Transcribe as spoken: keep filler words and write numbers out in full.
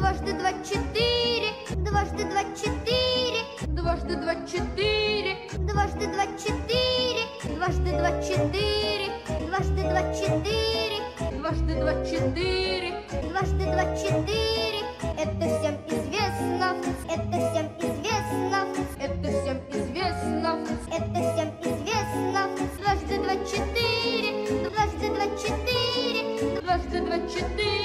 Дважды два четыре, дважды два четыре, Дважды два четыре, дважды два четыре, дважды два четыре, дважды два четыре, дважды два четыре. дважды два четыре. Это всем известно, это всем известно, Это всем известно. это всем известно. Дважды два четыре, дважды два четыре, Дважды два четыре.